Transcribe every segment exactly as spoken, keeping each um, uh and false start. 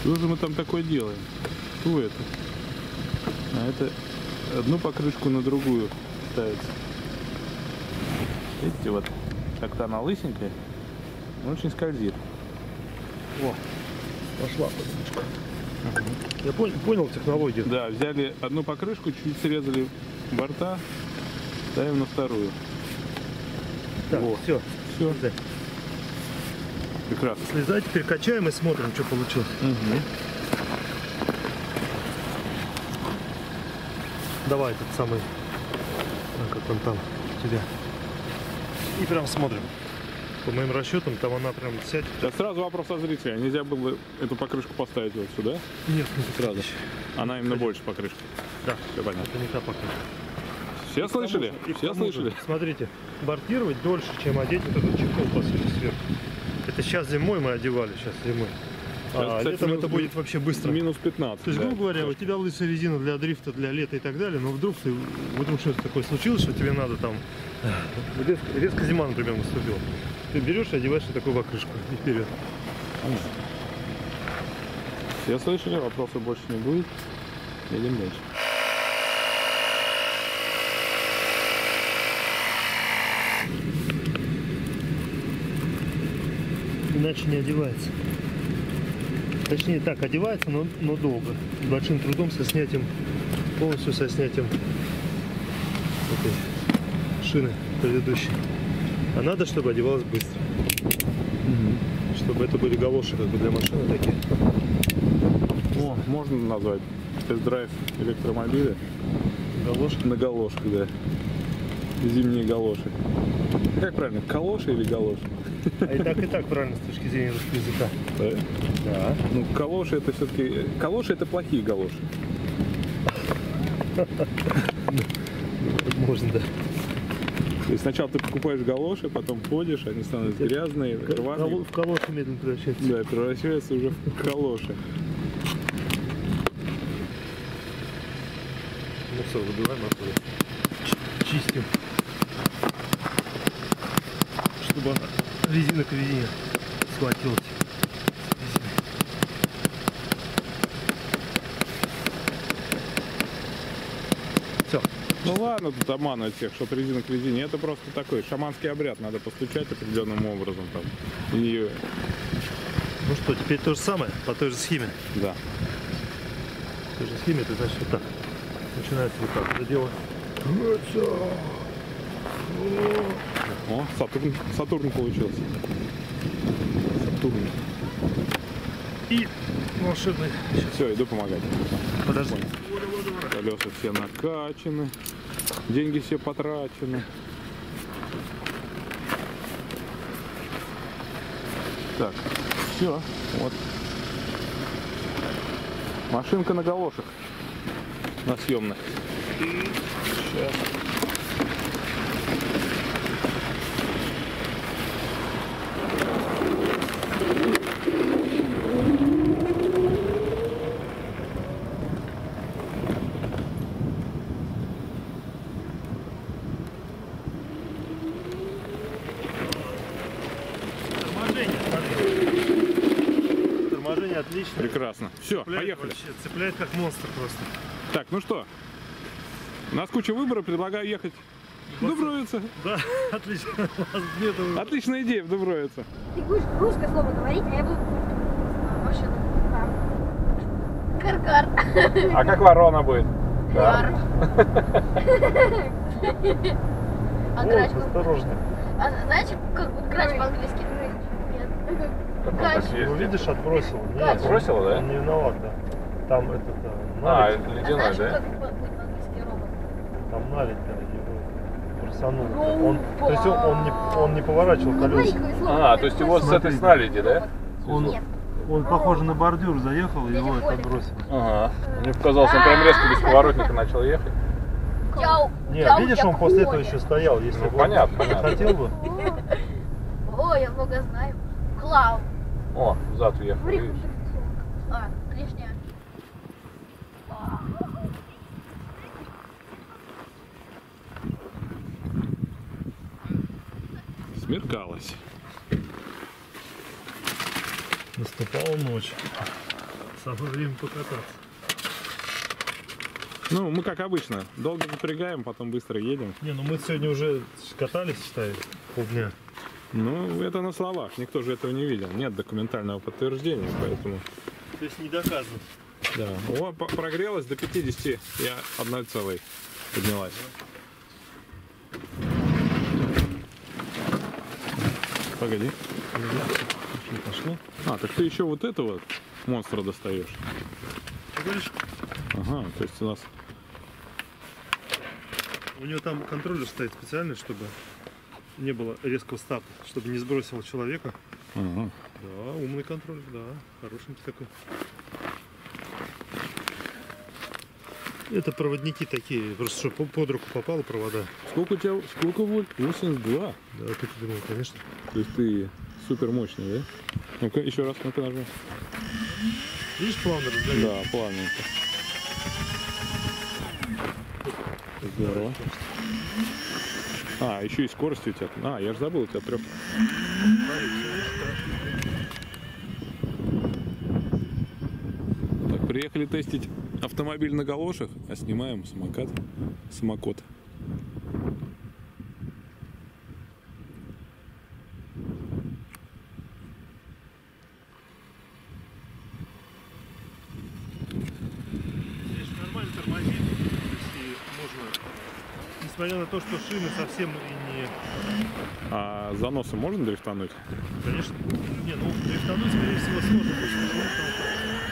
Что же мы там такое делаем? Что это? А это одну покрышку на другую ставится. Видите, вот так-то она лысенькая, но очень скользит. О, пошла покрышка. Угу. Я понял, понял технологию. Да, взяли одну покрышку, чуть срезали борта, ставим на вторую. Так, вот. все. Все. Да. Прекрасно. Слезай, теперь качаем и смотрим, что получилось. Угу. Давай этот самый, как он там у тебя. И прям смотрим. По моим расчетам, там она прям сядет. Сейчас сразу вопрос о зрителя. Нельзя было эту покрышку поставить вот сюда? Нет, не сразу. Она именно больше покрышки. Да, все понятно. Это не та покрышка. Все слышали? Все слышали? Смотрите, бортировать дольше, чем одеть вот этот чехол, по сути, сверху. Это сейчас зимой мы одевали, сейчас зимой. Сейчас, а кстати, летом минус, это будет вообще быстро. Минус пятнадцать. То есть, грубо да, говоря, конечно. У тебя лысая резина для дрифта, для лета и так далее, но вдруг ты, вдруг что-то такое случилось, что тебе надо там, резко, резко зима, например, наступила. Ты берешь и одеваешь такую покрышку и вперед. Все слышали? Вопросов больше не будет. Едем дальше. Иначе не одевается. Точнее так, одевается, но, но долго. С большим трудом, со снятием, полностью со снятием этой шины предыдущей. А надо, чтобы одевалось быстро. Угу. Чтобы это были галоши как бы для машины такие. О, можно назвать тест-драйв электромобиля. Галоши? На галошках, да. Зимние галоши. Как правильно, калоши или галоши? А и так, и так правильно с точки зрения русского языка. Да? Да. Ну, калоши это все-таки... Калоши это плохие галоши. Можно, да. То есть сначала ты покупаешь галоши, потом ходишь, они становятся грязные, рваные. В калоши медленно превращаются. Да, превращаются уже в калоши. Ну все, выбиваем оттуда. Чистим. Чтобы она резина к резине схватилась. Все. Ну ладно, тут обманывать всех, что резина к резине. Это просто такой шаманский обряд. Надо постучать определенным образом там. И... Ну что, теперь то же самое, по той же схеме. Да. По той же схеме, это значит вот так. Начинается вот так. Это дело. О, Сатурн, Сатурн получился. Сатурн. И волшебный. Все, иду помогать. Подожди. Колеса все накачаны, деньги все потрачены. Так, все, вот. Машинка на галошах, на съемных. Сейчас. Торможение отлично. Прекрасно. Все, цепляет поехали. Вообще, цепляет как монстр просто. Так, ну что, у нас куча выбора, предлагаю ехать в Дубровице. Да, отлично. Нету... Отличная идея в Дубровице. Ты будешь русское слово говорить, а я буду машину. Кар-кар. А как ворона будет? Кар. А грач как? Осторожно. А знаете, как будет грач по-английски? Нет. Кач. Ну, видишь, отбросил. Кач. Отбросила, да? Он не виноват, да. Там этот, А, налить. А ледяной, знаешь, да? как будет по-английски робот? Там налить, да, его бросанул. Он, то есть он, он, не, он не поворачивал Ну, говори, колеса. какое слово. А, то есть его с этой сналеди, да? Он, Нет. он, похоже, на бордюр заехал и его это отбросил. Ага. Мне показалось, он прям резко без поворотника начал ехать. Яу. Нет, Яу, видишь, я он после этого понял. еще стоял. Если Ну, бы понятно, он понятно. хотел бы. О, я много знаю. Клау. О, зад уехал, Смотри, видишь? а, лишняя. Смеркалось. Наступала ночь. Самое время покататься. Ну, мы как обычно, долго запрягаем, потом быстро едем. Не, ну мы сегодня уже катались, считай, полдня. Ну, это на словах, никто же этого не видел. Нет документального подтверждения, поэтому... То есть не доказано. Да. О, по- прогрелась до пятидесяти, я одной целой поднялась. Погоди. Не пошло. А, так ты еще вот этого монстра достаешь. Что говоришь? Ага, то есть у нас... У него там контроллер стоит специальный, чтобы не было резкого старта, чтобы не сбросил человека. Ага. Да, умный контроллер, да, хорошенький такой. Это проводники такие, просто чтобы под руку попало провода. Сколько у тебя, сколько вольт? восемьдесят два. Да, ты думал, конечно. То есть ты супер мощный, да? Ну-ка, еще раз, ну-ка нажми. Видишь, плавно разгоняется? Да, плавненько. Здорово. А, еще и скорость у тебя. А, я же забыл, у тебя трех. Так, приехали тестить автомобиль на галошах, а снимаем самокат, самокот. Здесь нормально тормозит, если можно. Несмотря на то, что шины совсем и не... А заносом можно дрифтануть? Конечно. Не, ну дрифтануть, скорее всего, сложно будет. потому что-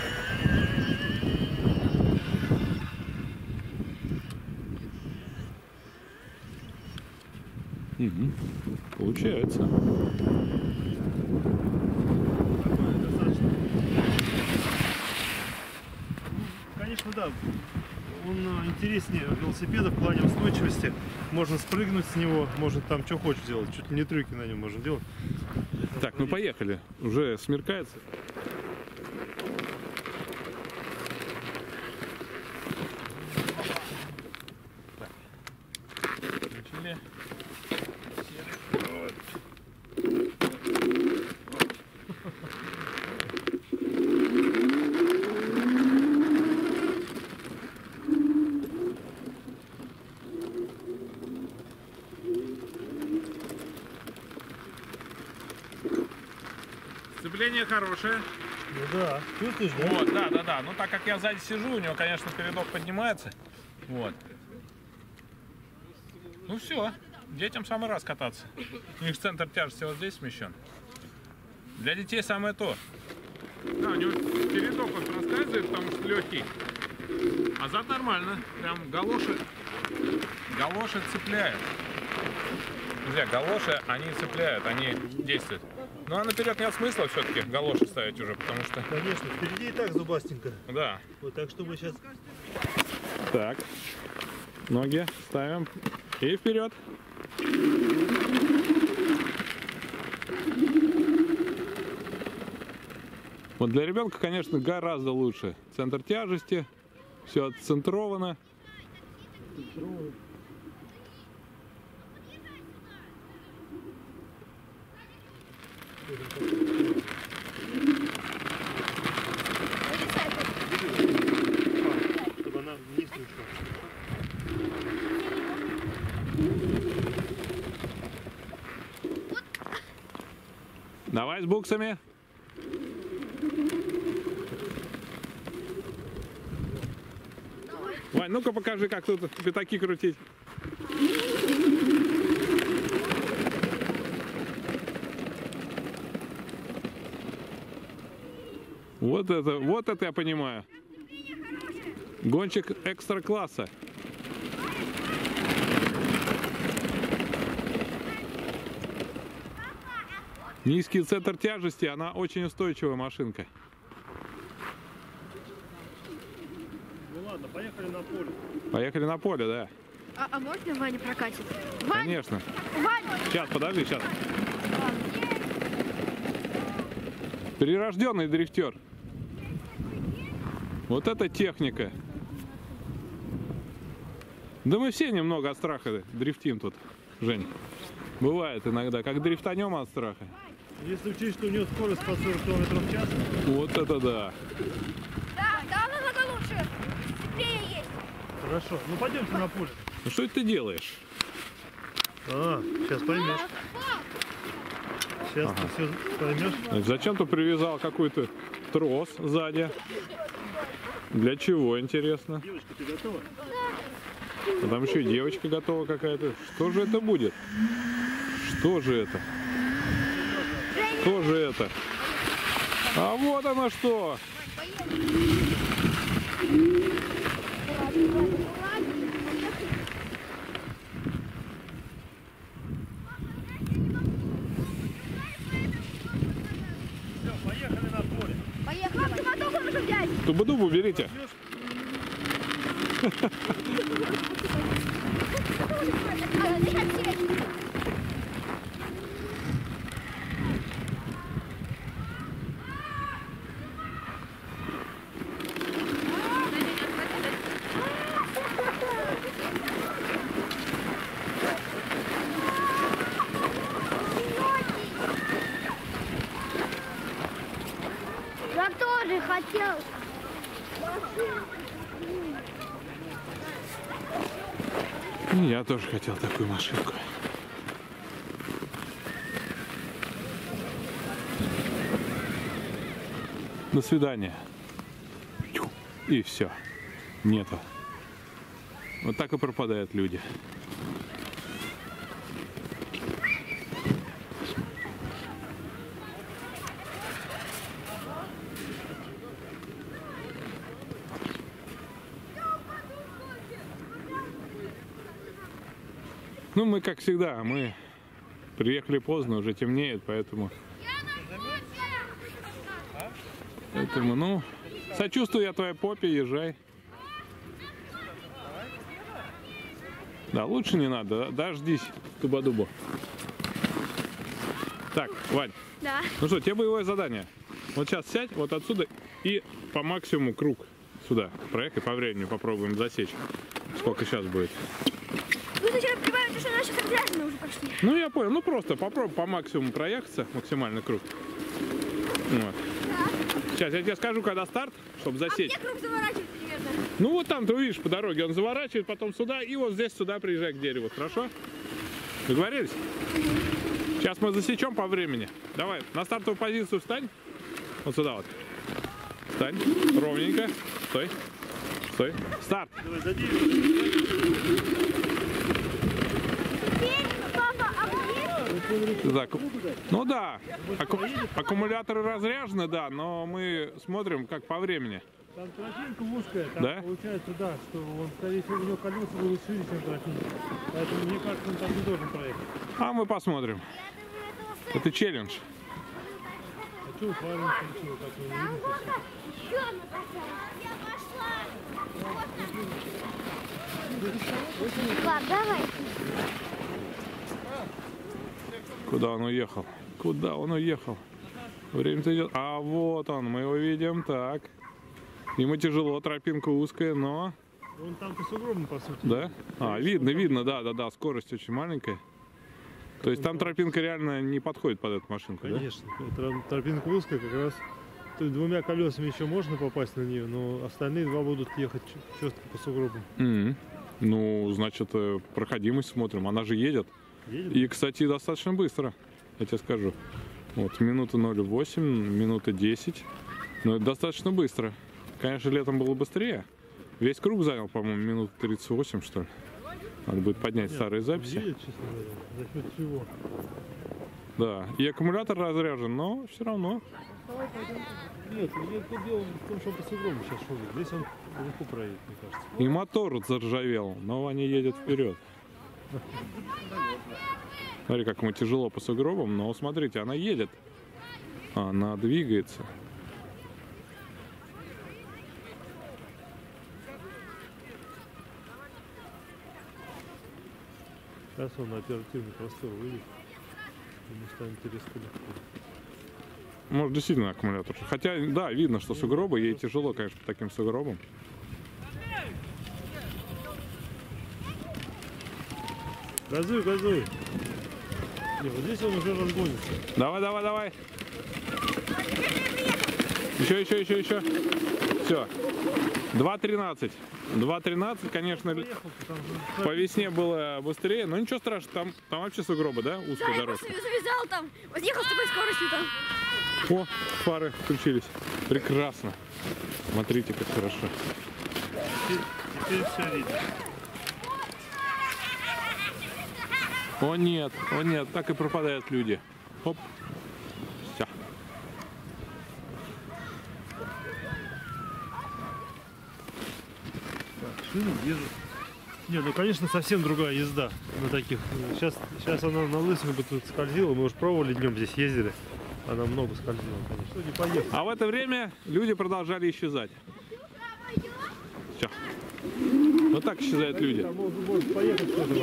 Угу. Получается. Нормально, достаточно. Конечно, да. Он э, интереснее велосипеда в плане устойчивости. Можно спрыгнуть с него, можно там что хочешь делать. Чуть ли не трюки на нем можно делать. Так, ну поехали. Уже смеркается. Включили. Сцепление хорошее. Ну да. Чувствуешь, да? Вот, да, да, да. Ну так как я сзади сижу, у него, конечно, передок поднимается. Вот. Ну все, детям самый раз кататься. У них центр тяжести вот здесь смещен. Для детей самое то. Да, у него передок он проскальзывает, потому что легкий. А зад нормально. Прям галоши, галоши цепляют. Друзья, галоши, они цепляют, они действуют. Ну а наперед нет смысла все-таки галоши ставить уже, потому что... Конечно, впереди и так зубастенько. Да. Вот так, чтобы сейчас... Так. Ноги ставим. И вперед. Вот для ребенка, конечно, гораздо лучше. Центр тяжести, все отцентровано. Чтобы она вниз не ушла. Давай с буксами. Вань, ну-ка покажи, как тут пятаки крутить. Вот это, вот это я понимаю. Гонщик экстра класса. Низкий центр тяжести, она очень устойчивая машинка. Ну ладно, поехали на поле. Поехали на поле, да. А, а можно Ваня прокатит? Ваня! Конечно. Ваня! Сейчас, подожди, сейчас. Прирожденный дрифтер. Вот это техника. Да мы все немного от страха дрифтим тут, Жень. Бывает иногда, как дрифтанем от страха. Если учесть, что у него скорость по сорок километров в час. Вот это да. Хорошо. Ну пойдемте на поле. Ну что это ты делаешь? А, сейчас поймешь. Сейчас Ага. ты все поймешь. Так, зачем ты привязал какой-то трос сзади? Для чего, интересно? Девочка, ты готова? А там еще и девочка готова какая-то. Что же это будет? Что же это? Что же это? А вот оно что! Все, поехали на поле. Поехали. Пап, мотоцикл нужно взять. Тубу-дубу берите. А, здесь отсечь. Я тоже хотел. Я тоже хотел такую машинку. До свидания. И все. Нету. Вот так и пропадают люди. Ну, мы, как всегда, мы приехали поздно, уже темнеет, поэтому... Поэтому, ну, сочувствую я твоей попе, езжай. Да, лучше не надо, дождись, туба-дубу. Так, Вань, Да. ну что, тебе боевое задание. Вот сейчас сядь вот отсюда и по максимуму круг сюда проехай, по времени попробуем засечь, сколько сейчас будет. Вы сначала понимаете, что наши грязные уже почти. Ну, я понял. Ну, просто попробуй по максимуму проехаться, максимальный круг. Вот. Сейчас я тебе скажу, когда старт, чтобы засечь. А где круг заворачивать примерно? Ну, вот там, ты увидишь по дороге, он заворачивает, потом сюда, и вот здесь сюда приезжай к дереву. Хорошо? Договорились? Сейчас мы засечем по времени. Давай, на стартовую позицию встань. Вот сюда вот. Встань. Ровненько. Стой. Стой. Старт. Давай, за дерево. Папа, а вы есть? Так, ну да, аку- аккумуляторы разряжены, да, но мы смотрим как по времени. Там тропинка узкая, там Да? получается, да, что он, скорее всего, у него колеса будут шире, чем тропинка. Поэтому, мне кажется, он там не должен проехать. А мы посмотрим. Это челлендж. А что вы правильно включили, так не видно? Еще она пошла. Я пошла. Пап, давай. Куда он уехал? Куда он уехал? Время-то идет. А вот он, мы его видим. Так. Ему тяжело, тропинка узкая, но... Он там-то сугробом, по сути. Да? А, видно, видно, да, да, да. Скорость очень маленькая. То есть там тропинка реально не подходит под эту машинку, да? Конечно. Тро- Тропинка узкая, как раз. То есть двумя колесами еще можно попасть на нее, но остальные два будут ехать четко по сугробам. Мгм. Ну, значит, э, проходимость смотрим. Она же едет. Едет? И, кстати, достаточно быстро, я тебе скажу. Вот, минута ноль восемь, минута десять. Но это достаточно быстро. Конечно, летом было быстрее. Весь круг занял, по-моему, минут тридцать восемь, что ли. Надо будет поднять Нет, старые записи. Едет, честно говоря. За счет чего? Да, и аккумулятор разряжен, но все равно. Нет, это дело в том, что он по сугробу сейчас шел. Здесь он легко проедет, мне кажется. И мотор заржавел, но Ваня едет вперед. Смотри, как ему тяжело по сугробам, но смотрите, она едет. Она двигается. Сейчас он на оперативный простор выйдет. Ему станет резко легко. Может, действительно аккумулятор. Хотя, да, видно, что сугробы, ей тяжело, конечно, по таким сугробам. Газуй, газуй. Не, вот здесь он уже разгонится. Давай, давай, давай. Еще, еще, еще, еще. Все. два тринадцать. два тринадцать, конечно, по весне было быстрее, но ничего страшного, там, там вообще сугробы, да? Узкая Да, я дорожка. просто завязал там. Вот ехал с такой скоростью там. О, фары включились. Прекрасно. Смотрите, как хорошо. Теперь, теперь все видно. О нет, о нет, так и пропадают люди. Оп. Все. Шины держит. Не, ну конечно совсем другая езда на таких. Сейчас, сейчас она на лысых бы тут скользила, мы уже пробовали днем здесь ездили. Она много скользила, конечно. Не поехали. А в это время люди продолжали исчезать. Все. Вот так исчезают люди. Там можно, может поехать кто-то.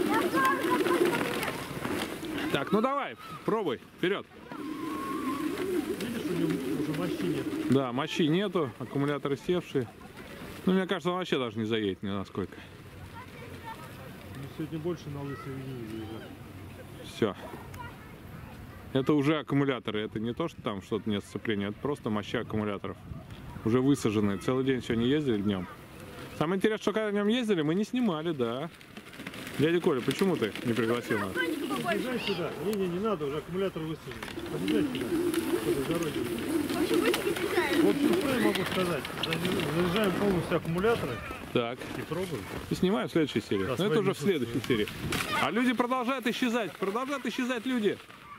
Так, ну давай, пробуй, вперед. Видишь, у него уже мощи нет. Да, мощи нету, аккумуляторы севшие. Ну, мне кажется, он вообще даже не заедет ни насколько. Ну, сегодня больше на лысой вине заезжает. Все. Это уже аккумуляторы, это не то, что там что-то нет сцепления, это просто мощи аккумуляторов. Уже высаженные. Целый день сегодня ездили днем. Самое интересное, что когда днем ездили, мы не снимали, да. Дядя Коля, почему ты не пригласил нас? Подъезжай сюда. Не-не, не надо, уже аккумулятор высажен. Подъезжай сюда. По дороге. Вообще высадить нельзя. В общем, что я могу сказать? Заряжаем полностью аккумуляторы Так. и пробуем. И снимаем в следующей серии. Да, Но это уже в своими следующей серии. А люди продолжают исчезать. Продолжают исчезать люди.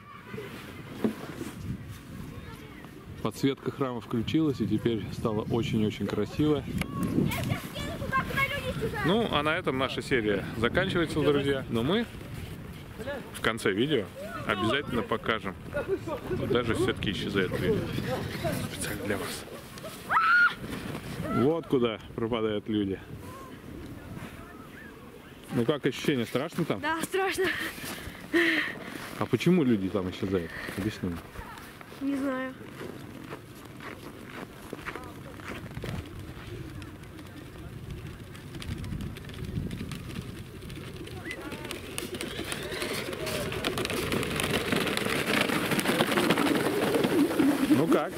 Подсветка храма включилась, и теперь стало очень-очень красиво. Ну, а на этом наша серия заканчивается, друзья. Но мы в конце видео обязательно покажем. Даже все-таки исчезают люди. Специально для вас. Вот куда пропадают люди. Ну как ощущение? Страшно там? Да, страшно. А почему люди там исчезают? Объясни мне. Не знаю. Ну как?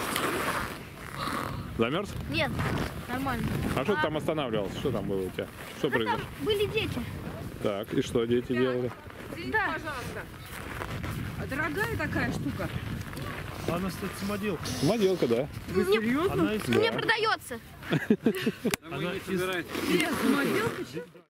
Замерз? Нет, нормально. А что ты там останавливался? Что там было у тебя? Что произошло? Там были дети. Так, и что дети делали? Да. Пожалуйста. А дорогая такая штука. Она, кстати, самоделка. Самоделка, да. Вы серьезно? Она из... Не продается. Она из... Без самоделки?